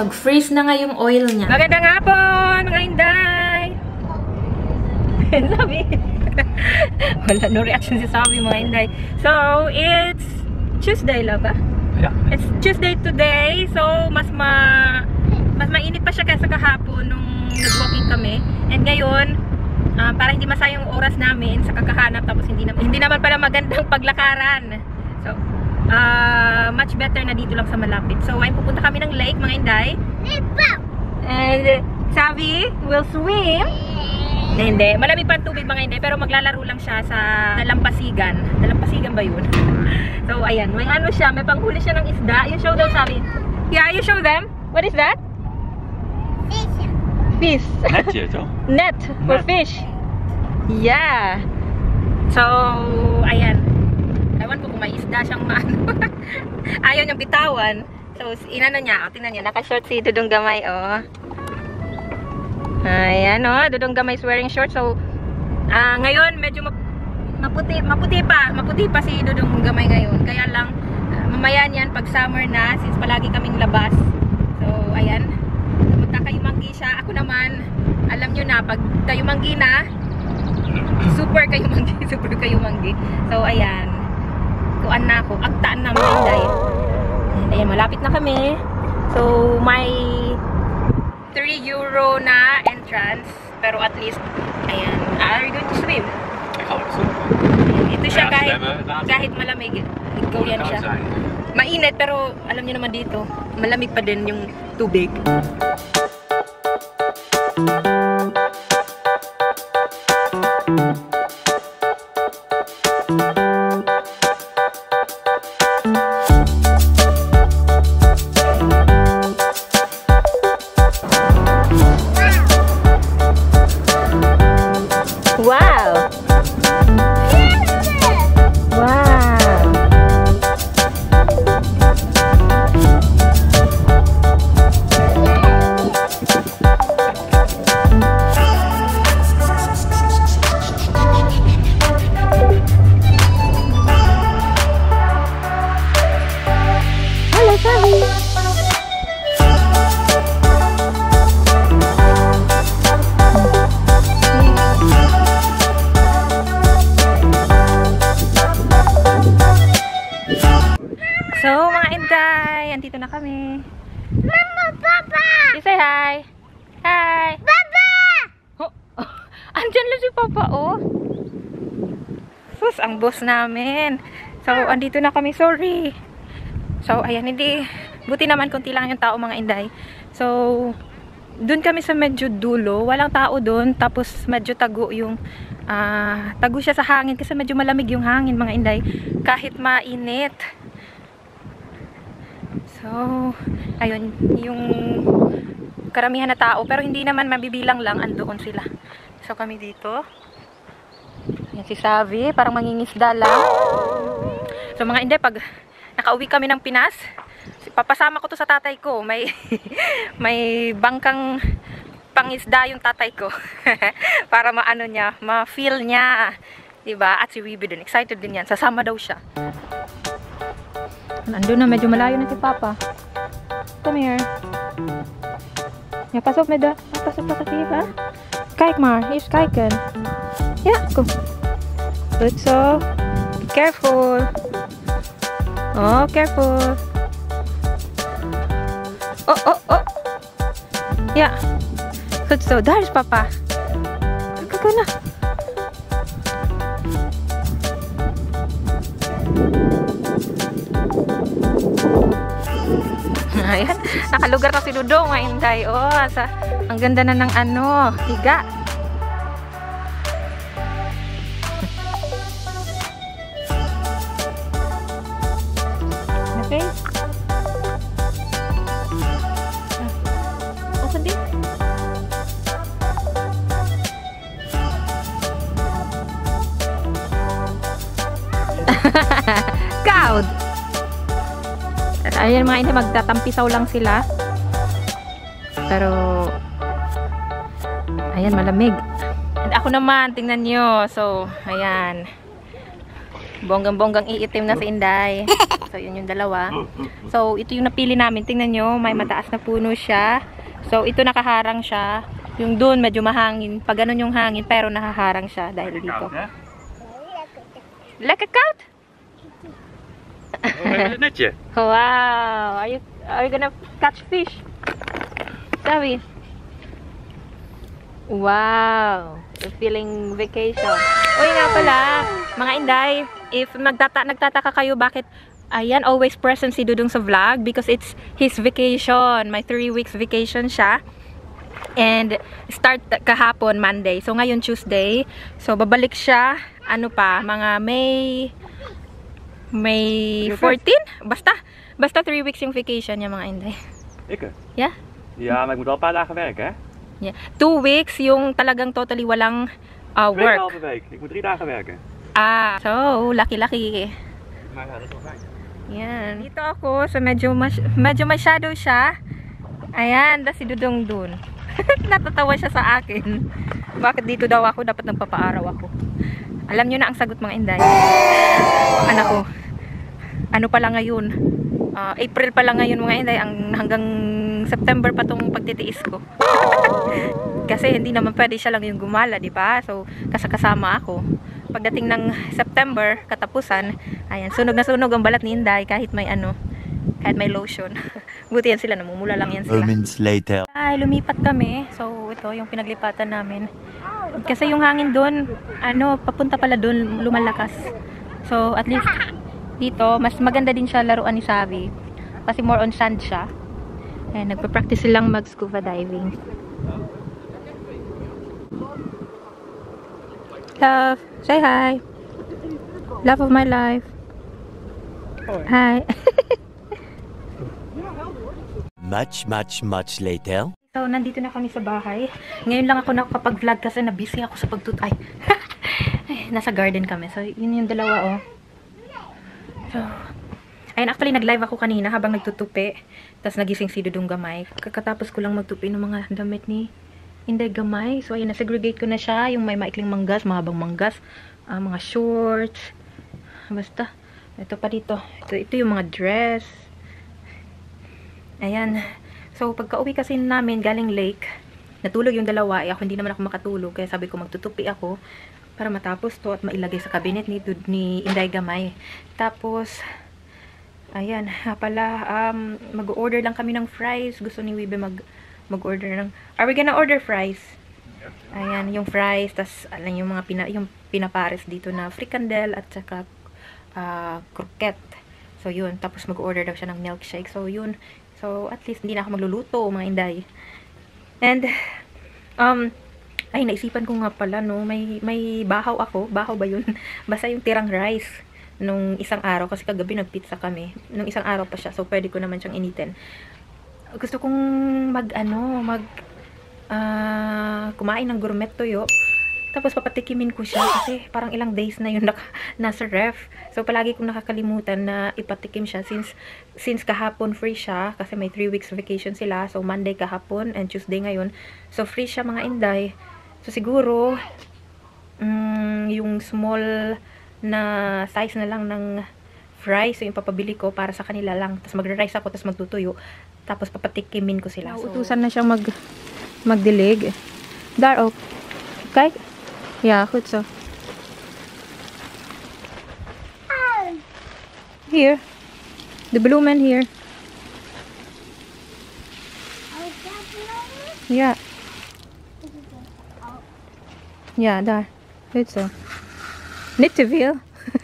Nag-freeze na nga yung oil niya. Magandang hapon, mga Inday! Sabi. Wala, no reaction si Sabi, mga Inday. So, it's Tuesday lang ba? Yeah. It's Tuesday today. So, mas mainit pa siya kaysa kahapon nung nag-walking kami. And ngayon, para hindi masayang oras namin sa kakahanap, tapos hindi naman pala magandang paglakaran. So, much better na dito lang sa malapit. So, ay pupunta kami ng lake, mga Inday. And Sabi will swim. Hindi, malamig pa ang tubig, mga Inday, pero maglalaro lang siya sa dalampasigan. Dalampasigan ba yun? So, ayan, may ano siya, may panghuli siya ng isda. You show them, Sabi. Yeah, you show them. What is that? Fish. Net yun, Net for fish. Yeah. So, ayan. Ewan ko kung may isda siyang maano. Ayaw niyang bitawan. So, inano niya. O, tingnan niya. Naka-short si Dudong Gamay, oh. Ayan, oh. Dudong Gamay is wearing short. So, ngayon, medyo maputi pa si Dudong Gamay ngayon. Kaya lang, mamaya niyan, pag summer na, since palagi kaming labas. So, ayan. Magkakayumanggi siya. Ako naman, alam nyo na, pag kayumanggi na, super kayumanggi. So, ayan. Kuan na ako. Agtaan na, mga Inday. Ayan, malapit na kami. So, may 3 euro na entrance. Pero at least, ayan. Are you going to swim? Ito siya kahit malamig. Ikaw yan siya. Mainit, pero alam niyo naman dito, malamig pa din yung tubig. Wow! So, mga Inday, andito na kami. Mama, Papa! You say hi. Hi. Papa! Oh, andyan lang si Papa, oh. Sus, ang boss namin. So, andito na kami. Sorry. So, ayan, buti naman konti lang yung tao, mga Inday. So, dun kami sa medyo dulo. Walang tao dun. Tapos, medyo tago yung tago siya sa hangin kasi medyo malamig yung hangin, mga Inday. Kahit mainit. So, ayun, yung karamihan na tao, pero hindi naman mabibilang lang, andoon sila. So, kami dito. Yan si Savi, parang mangingisda lang. So, mga Inday, pag nakauwi kami ng Pinas, papasama ko to sa tatay ko. May bangkang pangisda yung tatay ko. Para maano niya, ma-feel niya. Diba? At si Wibi din, excited din yan. Sasama daw siya. Nandun na, medyo malayo na si Papa. Come here. Ja, pas op met de... Pas op, ha? Kijk maar, eerst kijken. Ja, kom. Goed zo. Be careful. Oh, careful. Oh. Ja. Goed zo, daar is Papa. Kijk na. Ayan, nakalugar na si Dudong, mga Inday. Oh, ang ganda na ng ano, higa. Okay. Open din. Cloud. Ayan, mga Inday, magtatampisaw lang sila. Pero ayan, malamig. And ako naman, tingnan nyo. So, ayan. Bonggang-bonggang iitim na si Inday. So, yun yung dalawa. So, ito yung napili namin. Tingnan nyo, may mataas na puno siya. So, ito nakaharang siya. Yung doon, medyo mahangin. Pag ganun yung hangin, pero nakaharang siya dahil dito. Like a cow? Netje. Wow! Are you gonna catch fish? Sabi? Wow! You're feeling vacation. Uy nga pala, mga Inday, if nagtataka kayo bakit ayan, always present si Dudong sa vlog because it's his vacation. May 3 weeks vacation siya. And start kahapon, Monday. So, ngayon, Tuesday. So, babalik siya, ano pa, mga May 14? Basta 3 weeks yung vacation niya, mga Inday. Ikke? Yeah? Ja, maar ik moet wel een paar dagen werken, hè? Yeah. 2 weeks yung talagang totally walang work. 2,5 week. Ik moet 3 dagen werken. So, laki-laki. Maar ja, dat is wel fijn. Yan. Dito ako, so medyo may shadow siya. Ayan, si Dudong dun. Natatawa siya sa akin. Bakit dito daw ako? Dapat nagpapaaraw ako. Alam nyo na ang sagot, mga Inday. Anak ko. Ano pala ngayon? April pala ngayon, mga Inday. Hanggang September pa tong pagtitiis ko. Kasi hindi naman pwede siya lang yung gumala, di ba? So, kasama ako. Pagdating ng September, katapusan, ayan, sunog na sunog ang balat ni Inday kahit may lotion. Buti yan sila, namumula lang yan sila. Moments later. Ay, lumipat kami. So, ito yung pinaglipatan namin. Kasi yung hangin doon, papunta pala doon, lumalakas. So, at least, dito, mas maganda din siya laruan ni Savi. Kasi more on sand siya. Ayan, nagpa-practice silang mag-scuba diving. Love, say hi. Love of my life. Hi. Much later. So, nandito na kami sa bahay. Ngayon lang ako nakapag-vlog kasi na-busy ako sa pagtutay. Nasa garden kami. So, yun yung dalawa, oh. So, ayun, actually, nag-live ako kanina habang nagtutupi. Tapos, nagising si Dudong Gamay. Kakatapos ko lang magtupi ng mga damit ni Inday Gamay. So, ayun, na-segregate ko na siya. Yung may maikling manggas, mahabang manggas, mga shorts. Basta, ito pa dito. Ito yung mga dress. Ayan. So, pagka-uwi kasi namin galing lake, natulog yung dalawa. Ako hindi naman ako makatulog. Kaya sabi ko magtutupi ako para matapos to at mailagay sa cabinet ni Inday Gamay. Tapos, ayan, pala, mag-order lang kami ng fries. Gusto ni Wibe mag-order ng... Are we gonna order fries? Ayan, yung fries. Tas, alam yung mga yung pinapares dito na fricandel at saka croquette. So, yun. Tapos, mag-order daw siya ng milkshake. So, yun. So, at least, hindi na ako magluluto, mga Inday. And, ay, naisipan ko nga pala, no, may bahaw ako. Bahaw ba yun? Basta yung tirang rice nung isang araw. Kasi kagabi nagpizza kami. Nung isang araw pa siya. So, pwede ko naman siyang initin. Gusto kong kumain ng gourmet toyo. Tapos papatikimin ko siya kasi parang ilang days na yun nasa ref. So palagi kong nakakalimutan na ipatikim siya since kahapon free siya kasi may 3 weeks vacation sila. So Monday kahapon and Tuesday ngayon. So free siya, mga Inday. So siguro yung small na size na lang ng fries, so yung papabili ko para sa kanila lang. Tapos magre-rice ako, tapos magtutuyo. Tapos papatikimin ko sila. So, utusan na siyang magdilig. Dar, okay? Yeah, goed zo. Here. The bloemen here. Ja. Ja, daar. Goed zo. Niet te veel.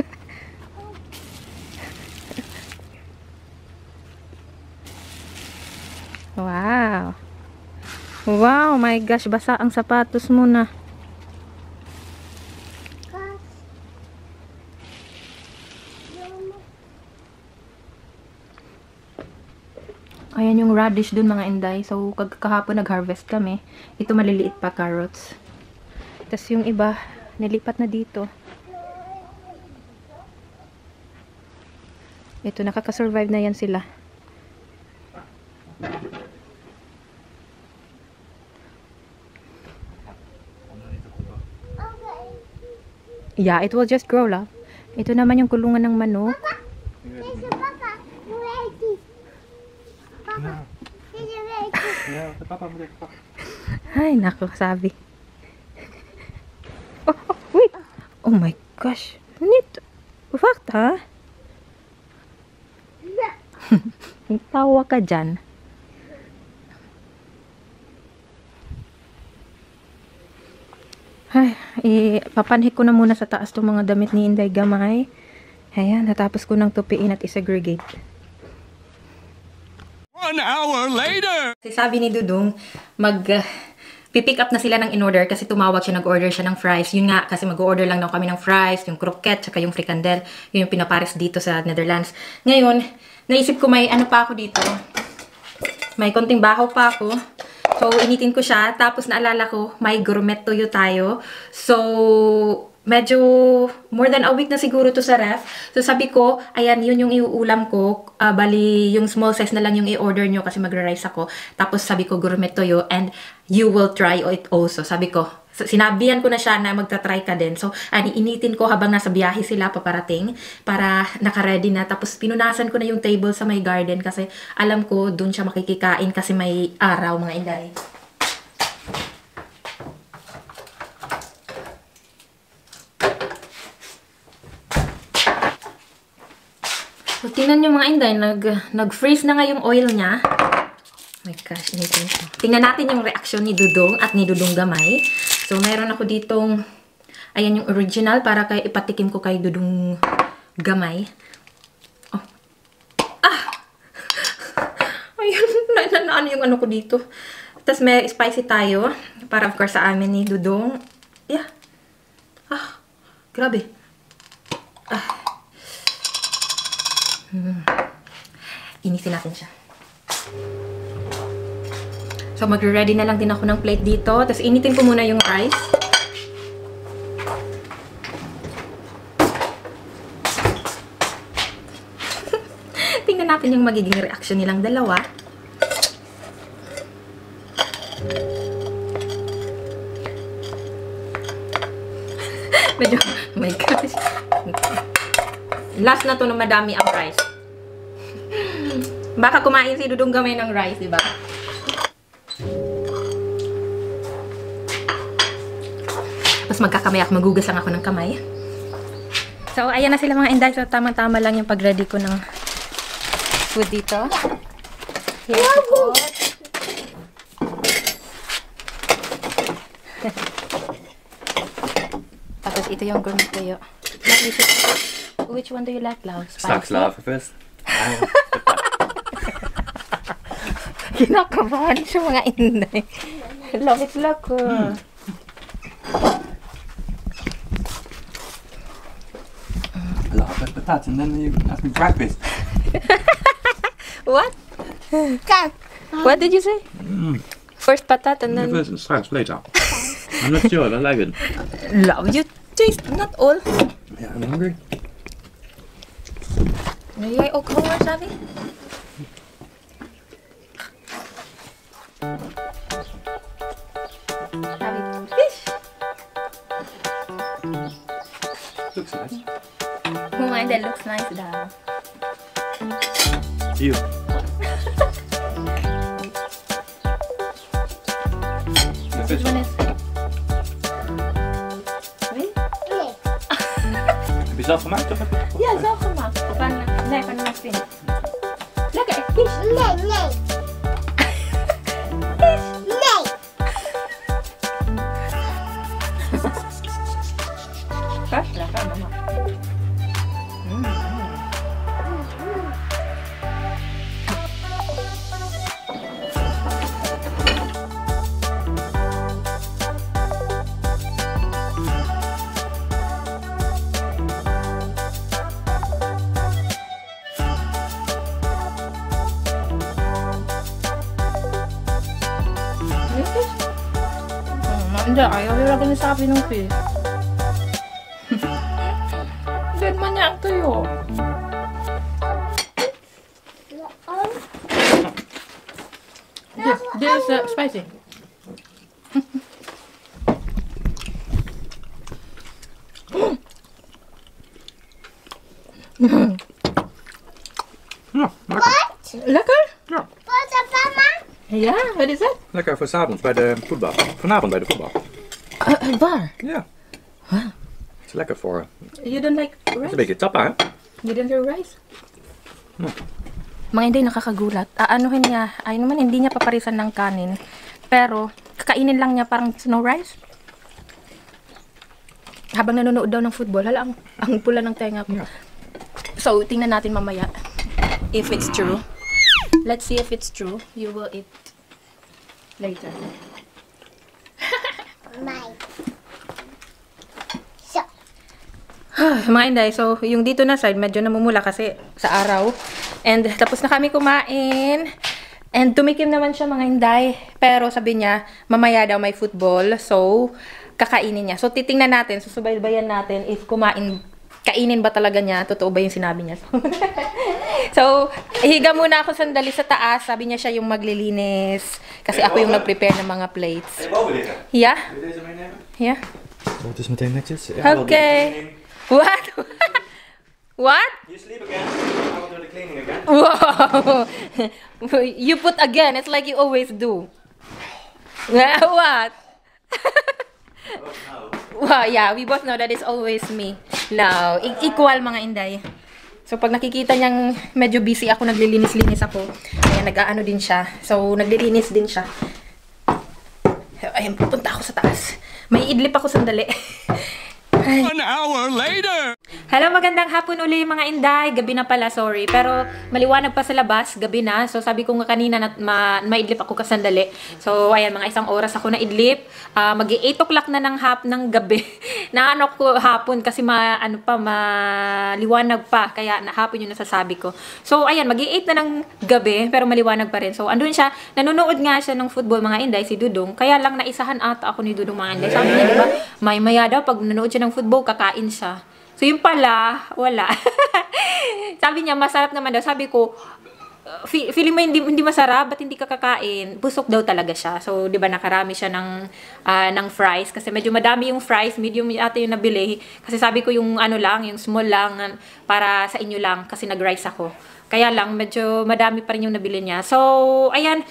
Wow. Wow, my gosh, basa ang sapatos mo na. Ayan yung radish dun, mga Inday. So, kahapon nag-harvest kami. Ito maliliit pa, carrots. Tapos yung iba, nilipat na dito. Ito, nakaka-survive na yan sila. Yeah, it will just grow, love. Ito naman yung kulungan ng manok. Papa moet even pakken. Ay, nako, sabi. Oh, wait. Oh my gosh. Niet. Wacht, ha? Tawa ka dyan. Ay, papanhik ko na muna sa taas itong mga damit ni Inday Gamay. Ayan, natapos ko ng tupiin at isegregate. 1 hour later! Kasi sabi ni Dudong, pipick up na sila ng in-order kasi tumawag siya, nag-order siya ng fries. Yun nga, kasi mag-order lang daw kami ng fries, yung croquette, tsaka yung frikandel. Yun yung pinapares dito sa Netherlands. Ngayon, naisip ko may ano pa ako dito. May konting bahaw pa ako. So, initin ko siya. Tapos, naalala ko, may gourmet toyo tayo. So, medyo more than a week na siguro to sa ref. So, sabi ko, ayan, yun yung iuulam ko. Bali, yung small size na lang yung i-order nyo kasi magra-rice ako. Tapos, sabi ko, gourmet toyo and you will try it also. Sabi ko, sinabihan ko na siya na magta-try ka din. So, initin ko habang nasa biyahe sila paparating para naka-ready na. Tapos, pinunasan ko na yung table sa may garden kasi alam ko dun siya makikikain kasi may araw, mga inday. So, tingnan nyo mga inday, nag-freeze na nga yung oil niya. Oh my gosh, initin ko. Tingnan natin yung reaction ni Dudong at ni Dudong Gamay. So, mayroon ako ditong, ayan yung original para ipatikim ko kay Dudong Gamay. Oh. Ah! Ayun, ano yung ano ko dito. Tapos may spicy tayo. Para of course sa amin ni Dudong. Yeah. Ah, grabe. Ah. Inisin natin siya. So, magre-ready na lang din ako ng plate dito. Tapos, initin ko muna yung rice. Tingnan natin yung magiging reaction nilang dalawa. Medyo, oh my gosh. Last na to na madami ang rice. Baka kumain si Dudong Gamay ng rice, diba? Tapos magkakamayak, magugas lang ako ng kamay. So, ayan na sila mga inday. So, tama-tama lang yung pag-ready ko ng food dito. Here's po. Tapos, ito yung gourmet toyo. Which one do you like, Lau? Straks laven first. Kinakabahan siya mga inday. Love it, lako. Laven patat and then you ask me breakfast. What? What did you say? First patat and then... First straks later. I'm not sure, I like it. Love you taste, not all. Yeah, I'm hungry. Wil jij ook honger, Savi? Savi, fish. Looks nice. Oh, that looks nice, daw. You. The This fish. one is... Really? Heb je zelf gemaakt of heb je het gekocht? Ja, zelf gemaakt. Nee, van mijn vriend. Lekker, fish. Nee, nee. Nee. Fresh, lekker, mama. Hindi, ayaw hilagay ni Sabi ng fish. Dead man niya ang tuyo. This is spicy. Ja, lekker. Lekker? Ja. Wat is mama? Ja, wat is dat? Lekker voor 's avonds bij de voetbal. Vanavond bij de voetbal. Waar? Ja. Het is lekker voor. You don't like Het is rice? een beetje tappa, hè? You don't like rice? Mga hindi nakakagulat. Aanuhin niya, ay naman hindi niya paparisan ng kanin. Pero, kakainin lang niya parang snow rice. Habang nanonood daw ng football, hala, ang pula ng tenga ko. Yeah. So, tingnan natin mamaya if it's true. Let's see if it's true. You will eat later. My. So, Mga inday, so yung dito na side medyo namumula kasi sa araw. And tapos na kami kumain. And tumikim naman siya mga inday. Pero sabi niya, mamaya daw may football. So, kakainin niya. So, titingnan natin, susubaybayan natin if kainin ba talaga niya, totoo ba yung sinabi niya. So, higa muna ako sandali sa taas. Sabi niya siya yung maglilinis. Kasi ako yung nag-prepare ng mga plates. Yeah? Yeah? Oh, het is meteen netjes. Okay. What? What? You sleep again. I will do the cleaning again. Wow. You put again. It's like you always do. What? Wow, yeah, we both know that it's always me. No, equal mga inday. So, pag nakikita niyang medyo busy ako, naglilinis-linis ako, ayan, nag-aano din siya. So, naglilinis din siya. Ayan, pupunta ako sa taas. May idlip ako sandali. 1 hour later. Hello, magandang hapon uli mga inday. Gabi na pala, sorry. Pero maliwanag pa sa labas, gabi na. So sabi ko nga kanina na maidlip ako kasandali. So ayan, mga isang oras ako na idlip. Mag-8 o'clock na ng gabi. Naano ko hapon kasi maliwanag pa. Kaya hapon yung nasasabi ko. So ayan, mag-8 na ng gabi pero maliwanag pa rin. So andun siya, nanonood nga siya ng football mga inday, si Dudong. Kaya lang naisahan ata ako ni Dudong mga inday. Sabi niya, diba, maya daw pag nanonood siya ng football, kakain siya. So, yun pala, wala. Sabi niya, masarap naman daw. Sabi ko, feeling mo hindi masarap, ba't hindi ka kakain? Busog daw talaga siya. So, di ba, nakarami siya ng fries. Kasi medyo madami yung fries, medium ata yung nabili. Kasi sabi ko yung yung small lang, para sa inyo lang, kasi nag-rice ako. Kaya lang, medyo madami pa rin yung nabili niya. So, ayan,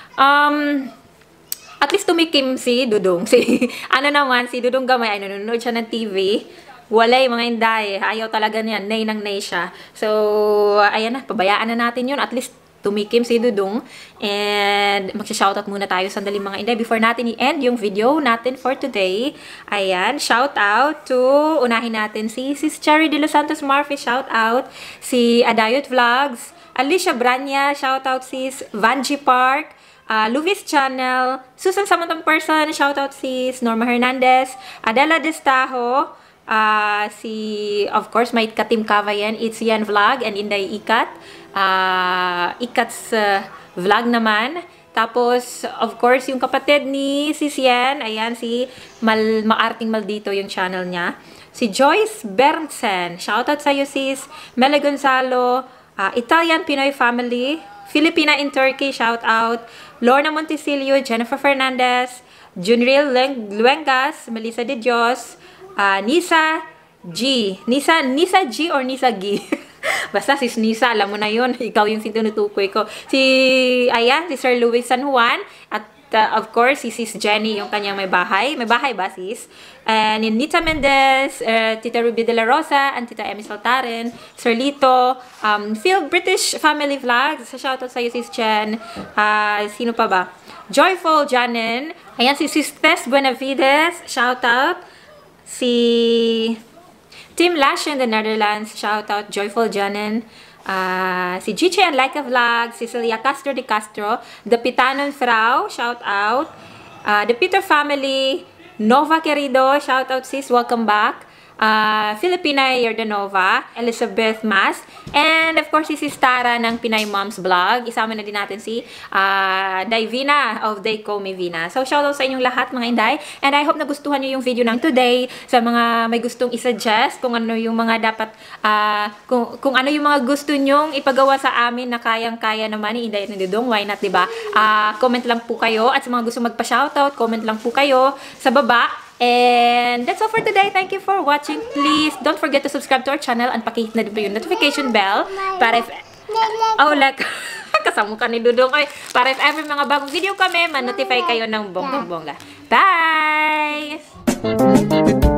at least tumikim si Dudong. Si Dudong Gamay, ay nanonood siya ng TV. Walay mga inday. Ayaw talaga niyan. Nay nang nay siya. So, ayan na. Pabayaan na natin yun. At least tumikim si Dudong. And magsha-shoutout muna tayo sandali mga inday. Before natin i-end yung video natin for today. Ayan. Shoutout to, unahin natin si Sis Cherry De Los Santos Murphy. Shoutout. Si Adayot Vlogs. Alicia Branya. Shoutout sis. Vanji Park. Luvis Channel, Susan Samantang Person, shoutout sis Norma Hernandez, Adela Destajo, of course, may Katim Kavayan, It's Yan Vlog, and Inday Ikat, Ikat's vlog naman. Tapos, of course, yung kapatid ni Sis Yan, ayan, si Maarting Maldito yung channel niya. Si Joyce Berntsen, shoutout sa'yo sis, Mele Gonzalo, Italian Pinoy Family, Filipina in Turkey, shout out. Lorna Montesilio, Jennifer Fernandez, Junriel Luengas, Melissa De Dios, Nisa G. Nisa G or Nisa G? Basta sis Nisa, alam mo na yun. Ikaw yung tinutukoy ko. Si Sir Luis San Juan. At of course, si Sis Jenny, yung kanyang may bahay. May bahay ba, sis? And Nita Mendez, Tita Ruby De La Rosa, and Tita Emmy Saltaren, Sir Lito, Phil British Family Vlogs. Shoutout sa'yo, Sis Jen. Sino pa ba? Joyful Janin. Ayan, si Sis Tess Buenavides. Shoutout. Si Tim Lash in the Netherlands. Shoutout. Joyful Janin. Si Gigi and Laika Vlog, Cecilia Castro de Castro, The Pitanon Frau, shout out. The Peter Family, Nova Querido, shout out sis, welcome back. Filipina Yordanova, Elizabeth Mas, and of course si Tara ng Pinay Moms Vlog. Isama na din natin si Divina of They Call Me Vina. So shoutout sa inyong lahat mga inday, and I hope nagustuhan nyo yung video ng today. Sa mga may gustong isuggest kung ano yung mga dapat kung ano yung mga gusto nyong ipagawa sa amin na kayang-kaya naman ni Inday at ni Dudong, why not, diba? Comment lang po kayo, at sa mga gusto magpa-shoutout, comment lang po kayo sa baba. And that's all for today. Thank you for watching. Please don't forget to subscribe to our channel and pakihit na din po yung notification bell para if sa mukha ni Dudong. Oy, para if ever mga bagong video kami, ma-notify kayo ng bonggang-bongga. Bye!